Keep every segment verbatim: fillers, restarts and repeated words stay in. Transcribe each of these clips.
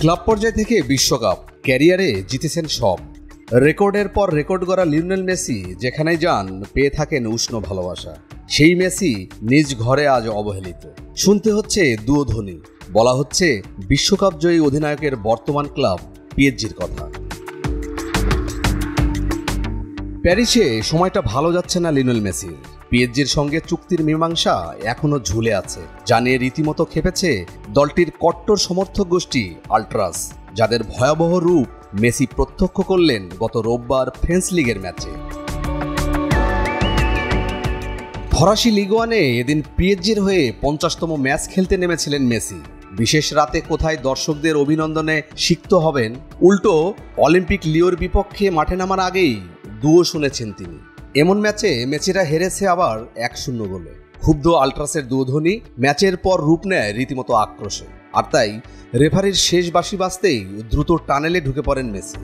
Club পর্যায় থেকে বিশ্বকাপ ক্যারিয়ারে জিতেছেন সব। রেকর্ডের পর রেকর্ড গড়া লিওনেল মেসি যেখানেই যান পেয়ে থাকেন উষ্ণ ভালোবাসা। সেই মেসি নিজ ঘরে আজ অবহেলিত। শুনতে হচ্ছে দুয়োধ্বনি, বলা হচ্ছে বিশ্বকাপ জয়ী অধিনায়কের বর্তমান ক্লাব পিএসজির কথা। প্যারিসে সময়টা ভালো যাচ্ছে না লিওনেল মেসির। পিএসজির সঙ্গে চুক্তির মীমাংসা এখনো ঝুলে আছে, যা নিয়ে রীতিমতো খেপেছে দলটির কট্টর সমর্থক গোষ্ঠী আল্ট্রাস, যাদের ভয়াবহ রূপ মেসি প্রত্যক্ষ করলেন গত রোববার ফ্রেঞ্চ লিগের ম্যাচে। ফরাসি লিগ ওয়ানে এদিন পিএসজির হয়ে পঞ্চাশতম ম্যাচ খেলতে নেমেছিলেন মেসি। বিশেষ রাতে কোথায় দর্শকদের অভিনন্দনে সিক্ত হবেন, উল্টো অলিম্পিক লিওর বিপক্ষে মাঠে নামার আগেই দুয়ো শুনেছেন তিনি। এমন ম্যাচে মেসিরা হেরেছে আবার এক শূন্য গোলে। ক্ষুব্ধ আল্ট্রাসের দুধ্বনি ম্যাচের পর রূপ নেয় রীতিমতো আক্রোশে। আর তাই রেফারির শেষ বাঁশি বাজতেই দ্রুত টানেলে ঢুকে পড়েন মেসি।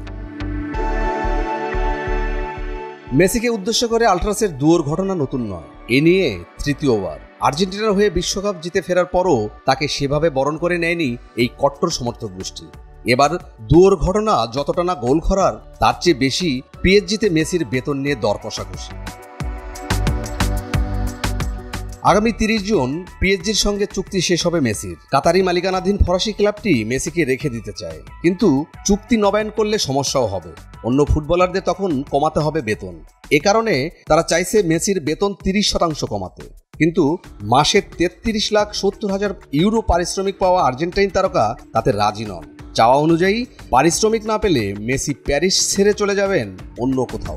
মেসিকে উদ্দেশ্য করে আল্ট্রাসের দুয়োর ঘটনা নতুন নয়। এ নিয়ে তৃতীয়বার আর্জেন্টিনার হয়ে বিশ্বকাপ জিতে ফেরার পরও তাকে সেভাবে বরণ করে নেয়নি এই কট্টর সমর্থক গোষ্ঠী। এবার দুয়োর ঘটনা যতটা না গোল খরার, তার চেয়ে বেশি পিএসজিতে মেসির বেতন নিয়ে দর কষাকষি। আগামী তিরিশ জুন পিএসজির সঙ্গে চুক্তি শেষ হবে মেসির। কাতারি মালিকানাধীন ফরাসি ক্লাবটি মেসিকে রেখে দিতে চায়, কিন্তু চুক্তি নবায়ন করলে সমস্যাও হবে। অন্য ফুটবলারদের তখন কমাতে হবে বেতন। এ কারণে তারা চাইছে মেসির বেতন তিরিশ শতাংশ কমাতে। কিন্তু মাসে তেত্রিশ লাখ সত্তর হাজার ইউরো পারিশ্রমিক পাওয়া আর্জেন্টাইন তারকা তাতে রাজি নন। চাওয়া অনুযায়ী পারিশ্রমিক না পেলে মেসি প্যারিস ছেড়ে চলে যাবেন অন্য কোথাও।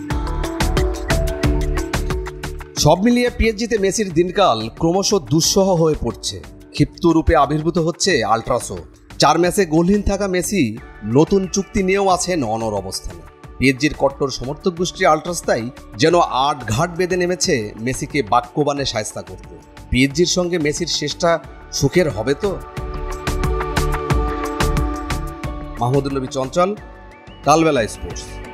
সব মিলিয়ে পিএসজিতে মেসির দিনকাল ক্রমশ দুঃসহ হয়ে পড়ছে। ক্ষিপ্ত রূপে আবির্ভূত হচ্ছে আল্ট্রাসও। চার ম্যাচে গোলহীন থাকা মেসি নতুন চুক্তি নিয়েও আছেন অনড় অবস্থানে। পিএসজির কট্টর সমর্থক গোষ্ঠী আল্ট্রাস তাই যেন আট ঘাট বেঁধে নেমেছে মেসিকে বাক্যবাণে শায়েস্তা করতে। পিএসজির সঙ্গে মেসির শেষটা সুখের হবে তো? মাহমুদুল নবী চঞ্চল, কালবেলা স্পোর্টস।